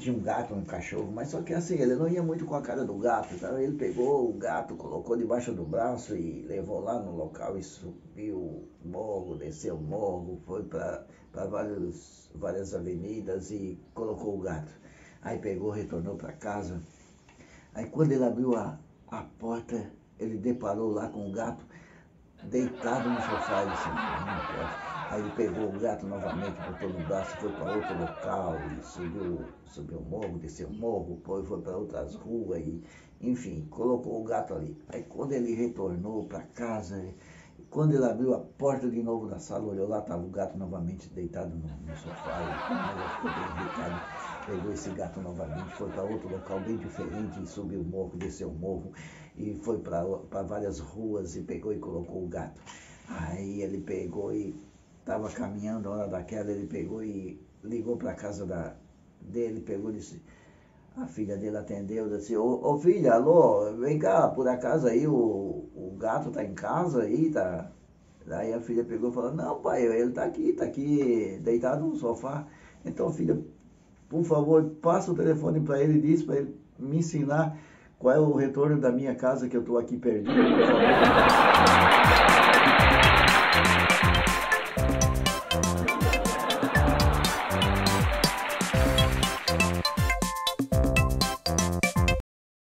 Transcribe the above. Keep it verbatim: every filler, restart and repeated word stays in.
tinha um gato, um cachorro, mas só que assim, ele não ia muito com a cara do gato, então ele pegou o gato, colocou debaixo do braço e levou lá no local e subiu o morro, desceu o morro, foi para várias avenidas e colocou o gato. Aí pegou, retornou para casa. Aí quando ele abriu a, a porta, ele deparou lá com o gato deitado no sofá. Ele disse, não, não pode. Aí ele pegou o gato novamente, botou no braço, foi para outro local, e subiu, subiu o morro, desceu o morro, foi, foi para outras ruas, e, enfim, colocou o gato ali. Aí quando ele retornou para casa, quando ele abriu a porta de novo da sala, olhou lá, estava o gato novamente deitado no, no sofá, e ele ficou bem irritado, pegou esse gato novamente, foi para outro local bem diferente, e subiu o morro, desceu o morro, e foi para várias ruas, e pegou e colocou o gato. Aí ele pegou e estava caminhando, a hora daquela, ele pegou e ligou para a casa da, dele, pegou e disse, a filha dele atendeu, disse, ô, ô filha, alô, vem cá, por acaso aí o, o gato tá em casa aí, tá? Daí a filha pegou e falou, não pai, ele tá aqui, tá aqui deitado no sofá. Então filha, por favor, passa o telefone para ele e diz para ele me ensinar qual é o retorno da minha casa que eu tô aqui perdido, por favor.